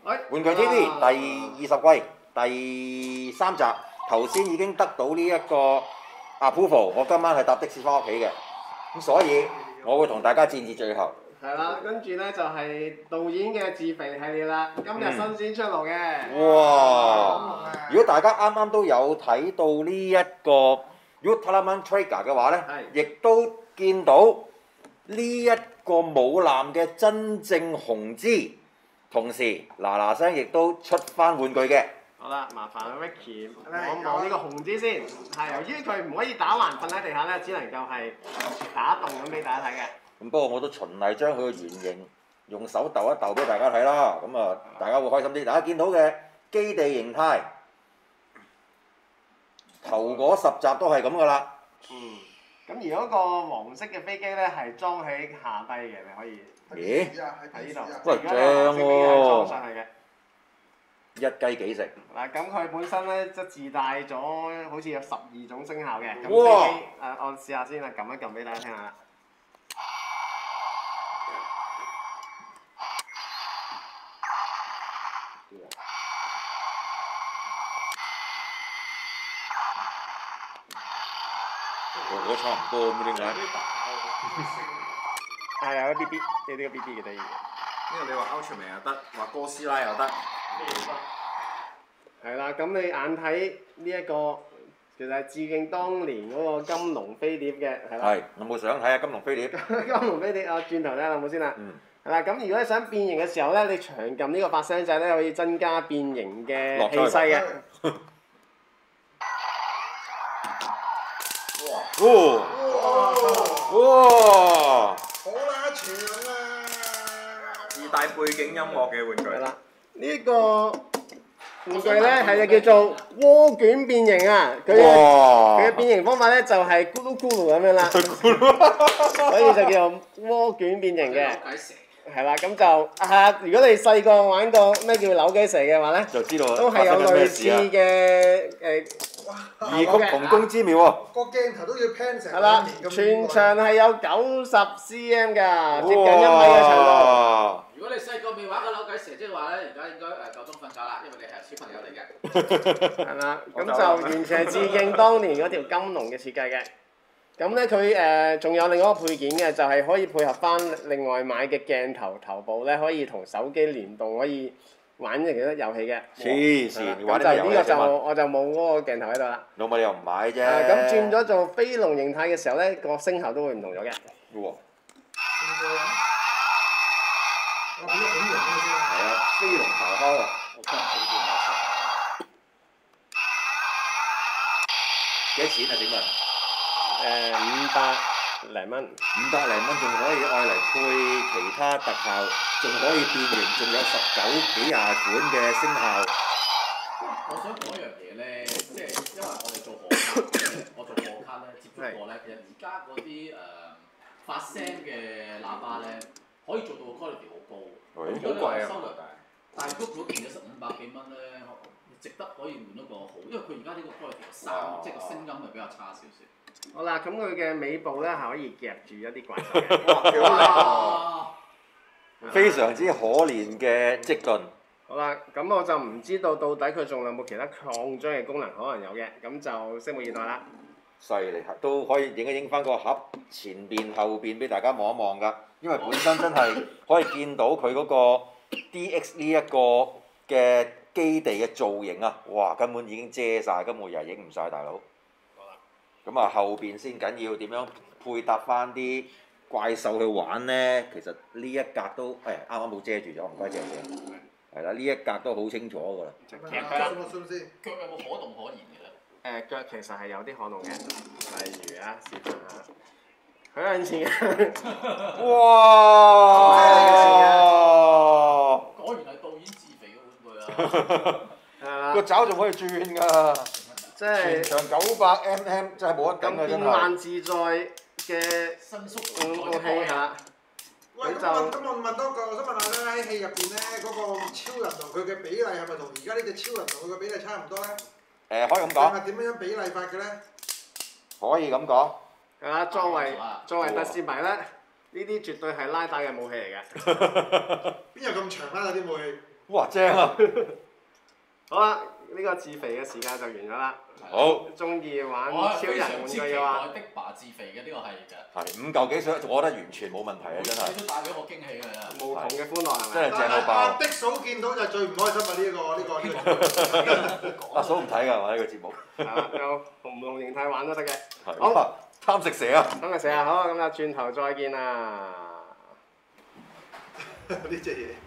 玩具 TV 第20季第3集，頭先已經得到呢一個 approval， 我今晚係搭的士翻屋企嘅，咁所以我會同大家戰至最後。 係啦，跟住咧就係導演嘅自肥系列啦，今日新鮮出爐嘅。 哇！如果大家啱啱都有睇到呢一個 Ultraman Trigger 嘅話咧，亦都見到呢一個母艦嘅真正雄姿，同時嗱聲亦都出翻玩具嘅。 好啦，麻煩 Ricky 望望呢個雄姿先。係由於佢唔可以打橫瞓喺地下咧，只能夠係打動咁俾大家睇嘅。 咁不過我都循例將佢嘅原型用手鬥一鬥俾大家睇啦，咁啊大家會開心啲。大家見到嘅基地形態，頭嗰10集都係咁噶啦。 咁而嗰個黃色嘅飛機咧係裝喺下低嘅，你可以。 咦？ 喺呢度。 喂，正喎！ 裝上去嘅。 一雞幾食？ 嗱，咁佢本身咧即自帶咗好似有12種聲效嘅。 哇！ 我試下先啦，撳一撳俾大家聽下。 我差唔多咁點解？ 係啊，有 BB， 有呢個 BB 嘅得意。 呢個你話 Ultraman 又得，話哥斯拉又得。 係啦，咁你眼睇呢一個，其實係致敬當年嗰個金龍飛碟嘅，係啦。 係，有冇想睇下金龍飛碟？ 金龍飛碟啊，轉頭睇下有冇先啦。係啦，咁如果你想變形嘅時候咧，你長撳呢個發聲掣咧，可以增加變形嘅氣勢嘅。 哇！ 好拉長啊！ 自帶背景音樂嘅玩具。 係啦，呢個玩具咧係叫做渦捲變形啊！佢嘅變形方法咧就係咕嚕咕嚕咁樣啦，所以就叫做渦捲變形嘅。係啦，咁就如果你細個玩過咩叫扭計蛇嘅話咧， 就知道都係有類似嘅異曲同工之妙喎。 個鏡頭都要 pan 成係啦，全長係有90 cm 㗎，接近1米嘅長度。 如果你細個未玩過扭計蛇，即係話咧，而家應該夠鐘瞓覺啦，因為你係小朋友嚟嘅。 係啦，咁就完全係致敬當年嗰條金龍嘅設計嘅。咁咧佢仲有另外一個配件嘅，就係可以配合翻另外買嘅鏡頭頭部咧，可以同手機聯動，可以玩其他遊戲嘅。 黐線，玩啲遊戲呢個就我就冇嗰個鏡頭喺度啦。 老母你又唔買啫？ 咁轉咗做飛龍形態嘅時候咧，個聲效都會唔同咗嘅。 哇！ 我變咗恐龍咁嘅聲。 係啊，飛龍咆哮啊！我真係好見有錢。幾多錢啊？請問 ？500零蚊。 500零蚊仲可以愛嚟配其他特效，仲可以變形，仲有19幾廿款嘅聲效。 我想講一樣嘢咧，即係因為我哋做賀卡，我做賀卡咧接觸過咧，其實而家嗰啲發聲嘅喇叭咧，可以做到 quality 好高。 好貴啊！收略但係嗰件嘢實500幾蚊咧，值得可以換一個好，因為佢而家呢個 quality 即係個聲音係比較差少少。 好啦，咁佢嘅尾部咧係可以夾住一啲怪獸嘅。哇！ 非常之可憐嘅積頓。 好啦，咁我就唔知道到底佢仲有冇其他擴張嘅功能，可能有嘅，咁就拭目以待啦。 犀利，都可以影一影翻個盒前邊後邊俾大家望一望㗎，因為本身真係可以見到佢嗰個 DX 呢一個嘅基地嘅造型啊！哇，根本已經遮晒，根本又係影唔晒，大佬。咁啊，後邊先緊要點樣配搭翻啲怪獸去玩呢？其實呢一格都啱啱冇遮住咗，唔該謝謝。係啦，呢一格都好清楚㗎啦。 腳有冇可動可言嘅咧？ 腳其實係有啲可動嘅，例如啊，示範下。佢向前。 哇！ 果然係導演自肥嘅玩具啊！ 係啦。 個爪仲可以轉㗎。 即係全長900 mm， 真係冇得頂啊！真變幻自在嘅伸縮武器係啦。 喂，咁我問多句，我想問下咧，喺戲入邊咧，嗰個超人同佢嘅比例係咪同而家呢隻超人同佢嘅比例差唔多咧？ 可以咁講。 定係點樣比例法嘅咧？ 可以咁講。 係啦，作為特攝迷咧，呢啲絕對係拉帶嘅武器嚟嘅。 邊有咁長啦？啲武器？ 哇正啊！ 好啦，呢個自肥嘅時間就完咗啦。 好。 中意玩我係超人玩非常之期具嘅話， 待的爸自肥嘅呢個系列嘅。 係5嚿幾水，我覺得完全冇問題啊！真係。 你都帶俾我驚喜㗎啦。 無窮嘅歡樂係咪？ 真係正到爆阿的嫂見到就最唔開心啊！呢個阿嫂唔睇㗎，我呢個節目。 係啦，有唔同形態玩都得嘅。 係。 好哇貪食蛇啊！ 咁就成日好，咁就轉頭再見啦。 呢隻嘢。